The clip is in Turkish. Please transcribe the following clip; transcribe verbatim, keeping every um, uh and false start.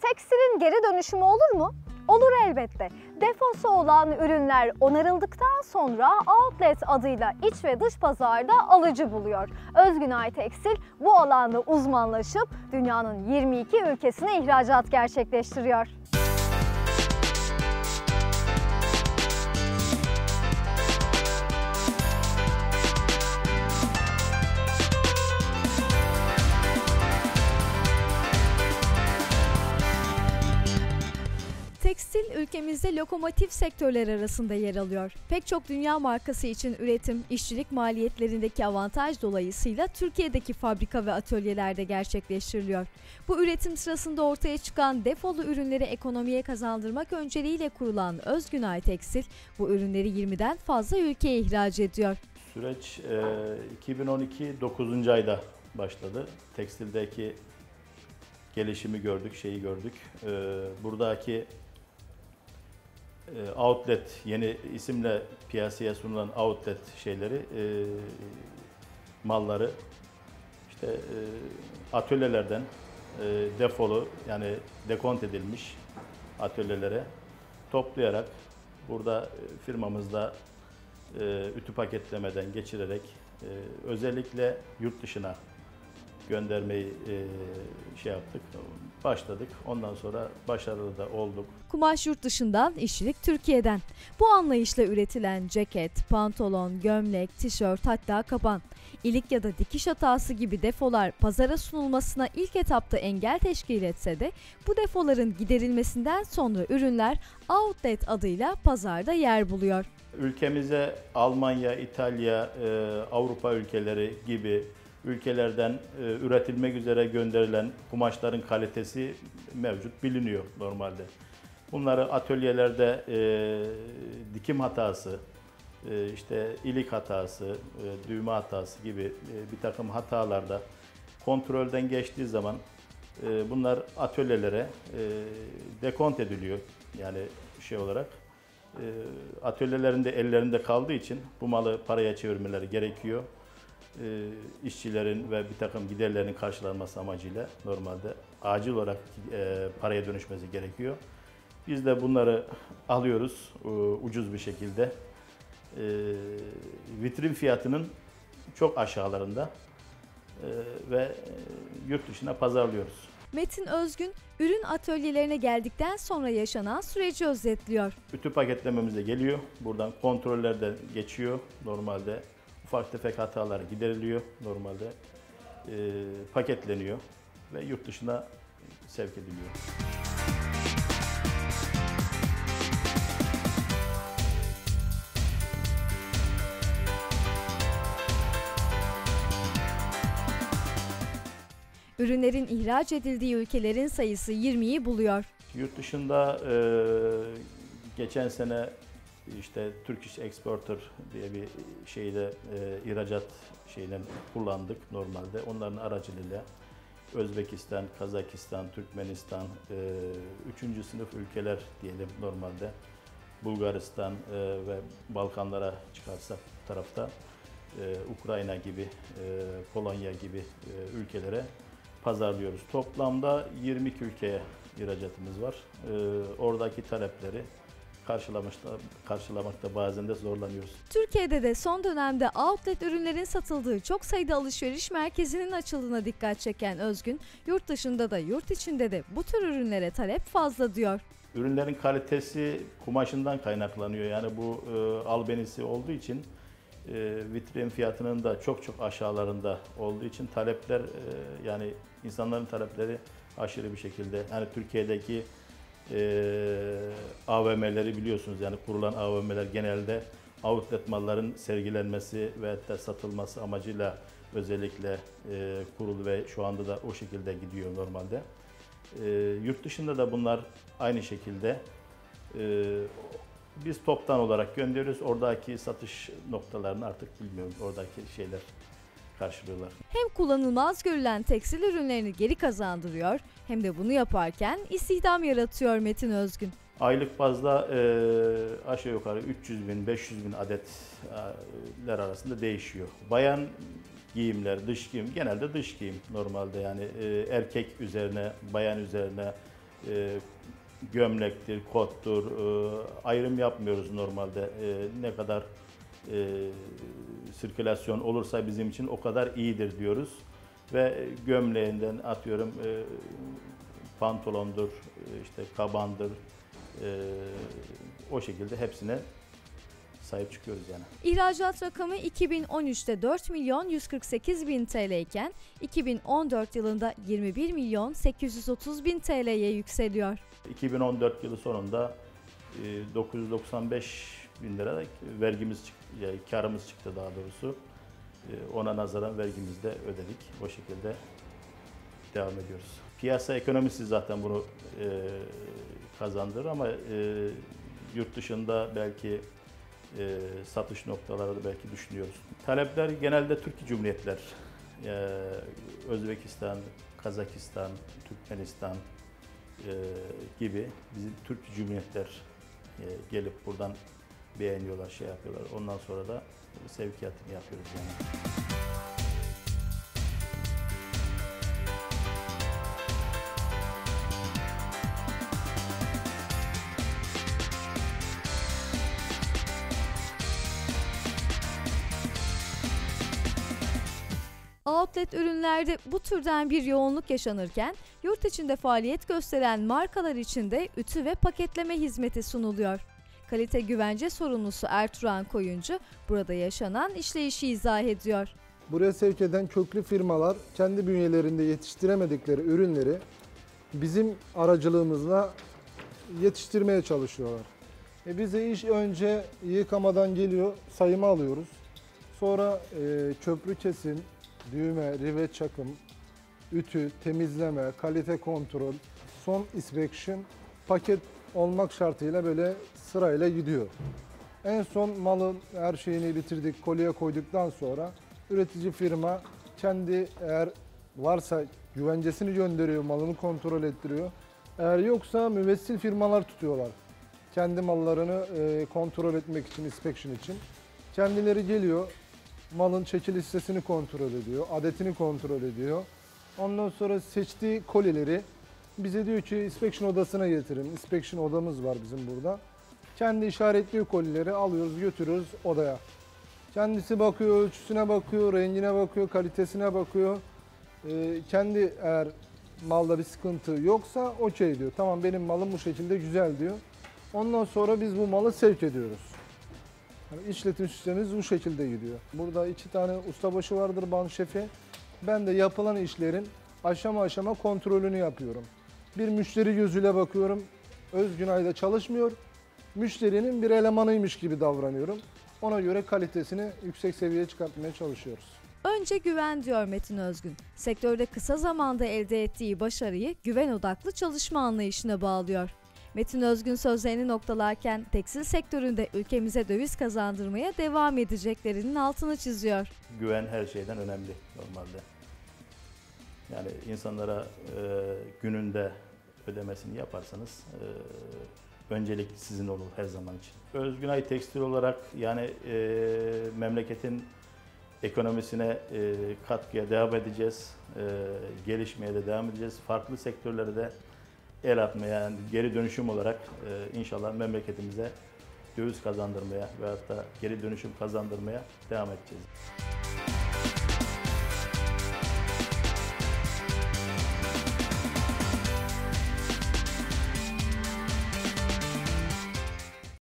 Tekstilin geri dönüşümü olur mu? Olur elbette. Defosu olan ürünler onarıldıktan sonra outlet adıyla iç ve dış pazarda alıcı buluyor. Özgünay Tekstil bu alanda uzmanlaşıp dünyanın yirmi iki ülkesine ihracat gerçekleştiriyor. Tekstil ülkemizde lokomotif sektörler arasında yer alıyor. Pek çok dünya markası için üretim, işçilik maliyetlerindeki avantaj dolayısıyla Türkiye'deki fabrika ve atölyelerde gerçekleştiriliyor. Bu üretim sırasında ortaya çıkan defolu ürünleri ekonomiye kazandırmak önceliğiyle kurulan Özgünay Tekstil, bu ürünleri yirmiden fazla ülkeye ihraç ediyor. Süreç e, iki bin on iki dokuzuncu ayda başladı. Tekstildeki gelişimi gördük, şeyi gördük. E, buradaki outlet, yeni isimle piyasaya sunulan outlet şeyleri, e, malları işte e, atölyelerden e, defolu, yani dekont edilmiş atölyelere toplayarak burada firmamızda e, ütü paketlemeden geçirerek e, özellikle yurt dışına göndermeyi e, şey yaptık, başladık. Ondan sonra başarılı da olduk. Kumaş yurt dışından, işçilik Türkiye'den. Bu anlayışla üretilen ceket, pantolon, gömlek, tişört, hatta kaban, ilik ya da dikiş hatası gibi defolar pazara sunulmasına ilk etapta engel teşkil etse de bu defoların giderilmesinden sonra ürünler outlet adıyla pazarda yer buluyor. Ülkemize Almanya, İtalya, e, Avrupa ülkeleri gibi ülkelerden e, üretilmek üzere gönderilen kumaşların kalitesi mevcut, biliniyor normalde. Bunları atölyelerde e, dikim hatası, e, işte ilik hatası, e, düğme hatası gibi e, bir takım hatalarda kontrolden geçtiği zaman e, bunlar atölyelere e, dekont ediliyor. Yani şey olarak e, atölyelerinde ellerinde kaldığı için bu malı paraya çevirmeleri gerekiyor. E, işçilerin ve bir takım giderlerin karşılanması amacıyla normalde acil olarak e, paraya dönüşmesi gerekiyor. Biz de bunları alıyoruz e, ucuz bir şekilde. E, vitrin fiyatının çok aşağılarında e, ve e, yurt dışına pazarlıyoruz. Metin Özgün, ürün atölyelerine geldikten sonra yaşanan süreci özetliyor. Ütü paketlememize geliyor. Buradan kontrollerden geçiyor normalde. Ufak tefek hatalar gideriliyor normalde, e, paketleniyor ve yurt dışına sevk ediliyor. Ürünlerin ihraç edildiği ülkelerin sayısı yirmiyi buluyor. Yurt dışında e, geçen sene İşte Turkish Exporter diye bir şeyde e, ihracat şeyini kullandık normalde. Onların aracılığıyla Özbekistan, Kazakistan, Türkmenistan, e, üçüncü sınıf ülkeler diyelim normalde. Bulgaristan e, ve Balkanlara çıkarsak bu tarafta e, Ukrayna gibi, e, Polonya gibi e, ülkelere pazarlıyoruz. Toplamda yirmi iki ülkeye ihracatımız var. E, oradaki talepleri Karşılamakta, karşılamakta bazen de zorlanıyoruz. Türkiye'de de son dönemde outlet ürünlerin satıldığı çok sayıda alışveriş merkezinin açıldığına dikkat çeken Özgün, yurt dışında da yurt içinde de bu tür ürünlere talep fazla diyor. Ürünlerin kalitesi kumaşından kaynaklanıyor. Yani bu e, albenisi olduğu için e, vitrin fiyatının da çok çok aşağılarında olduğu için talepler, e, yani insanların talepleri aşırı bir şekilde. Yani Türkiye'deki E, A V M'leri biliyorsunuz, yani kurulan A V M'ler genelde outlet malların sergilenmesi ve hatta satılması amacıyla özellikle e, kurulu ve şu anda da o şekilde gidiyor normalde. E, yurt dışında da bunlar aynı şekilde e, biz toptan olarak gönderiyoruz. Oradaki satış noktalarını artık bilmiyorum, oradaki şeyler karşılıyorlar. Hem kullanılmaz görülen tekstil ürünlerini geri kazandırıyor, hem de bunu yaparken istihdam yaratıyor Metin Özgün. Aylık bazda e, aşağı yukarı üç yüz bin beş yüz bin adetler arasında değişiyor. Bayan giyimler, dış giyim, genelde dış giyim normalde, yani e, erkek üzerine, bayan üzerine e, gömlektir, kottur, e, ayrım yapmıyoruz normalde. E, ne kadar e, sirkülasyon olursa bizim için o kadar iyidir diyoruz. Ve gömleğinden atıyorum e, pantolondur, işte kabandır, e, o şekilde hepsine sahip çıkıyoruz yani. İhracat rakamı iki bin on üçte dört milyon yüz kırk sekiz bin T L iken iki bin on dört yılında yirmi bir milyon sekiz yüz otuz bin T L'ye yükseliyor. iki bin on dört yılı sonunda dokuz yüz doksan beş bin lira vergimiz çıktı, yani karımız çıktı daha doğrusu. Ona nazaran vergimizi de ödedik. O şekilde devam ediyoruz. Piyasa ekonomisi zaten bunu kazandırır ama yurt dışında belki satış noktaları da belki düşünüyoruz. Talepler genelde Türkiye Cumhuriyetler, Özbekistan, Kazakistan, Türkmenistan gibi bizim Türk Cumhuriyetler gelip buradan beğeniyorlar, şey yapıyorlar. Ondan sonra da sevkiyatını yapıyoruz yani. Outlet ürünlerde bu türden bir yoğunluk yaşanırken, yurt içinde faaliyet gösteren markalar için de ütü ve paketleme hizmeti sunuluyor. Kalite güvence sorumlusu Ertuğrul Koyuncu, burada yaşanan işleyişi izah ediyor. Buraya sevk eden köklü firmalar kendi bünyelerinde yetiştiremedikleri ürünleri bizim aracılığımızla yetiştirmeye çalışıyorlar. E bize iş önce yıkamadan geliyor, sayımı alıyoruz. Sonra e, köprü kesim, düğme, rivet çakım, ütü, temizleme, kalite kontrol, son inspection, paket olmak şartıyla böyle sırayla gidiyor. En son malın her şeyini bitirdik, kolye koyduktan sonra üretici firma kendi eğer varsa güvencesini gönderiyor, malını kontrol ettiriyor. Eğer yoksa müvessil firmalar tutuyorlar. Kendi mallarını e, kontrol etmek için, inspection için. Kendileri geliyor, malın çeki listesini kontrol ediyor, adetini kontrol ediyor. Ondan sonra seçtiği kolileri bize diyor ki inspection odasına getirin. Inspection odamız var bizim burada. Kendi işaretliyor kolileri alıyoruz, götürüyoruz odaya. Kendisi bakıyor, ölçüsüne bakıyor, rengine bakıyor, kalitesine bakıyor. Ee, kendi eğer malda bir sıkıntı yoksa okey diyor. Tamam benim malım bu şekilde güzel diyor. Ondan sonra biz bu malı sevk ediyoruz. Yani işletim sistemimiz bu şekilde gidiyor. Burada iki tane ustabaşı vardır, ban şefi. Ben de yapılan işlerin aşama aşama kontrolünü yapıyorum. Bir müşteri gözüyle bakıyorum. Özgünay'da çalışmıyor. Müşterinin bir elemanıymış gibi davranıyorum. Ona göre kalitesini yüksek seviyeye çıkartmaya çalışıyoruz. Önce güven diyor Metin Özgün. Sektörde kısa zamanda elde ettiği başarıyı güven odaklı çalışma anlayışına bağlıyor. Metin Özgün sözlerini noktalarken tekstil sektöründe ülkemize döviz kazandırmaya devam edeceklerinin altını çiziyor. Güven her şeyden önemli normalde. Yani insanlara e, gününde ödemesini yaparsanız e, öncelik sizin olur her zaman için. Özgünay Tekstil olarak yani e, memleketin ekonomisine e, katkıya devam edeceğiz. E, gelişmeye de devam edeceğiz. Farklı sektörlere de el atmaya, yani geri dönüşüm olarak e, inşallah memleketimize döviz kazandırmaya veyahut da geri dönüşüm kazandırmaya devam edeceğiz.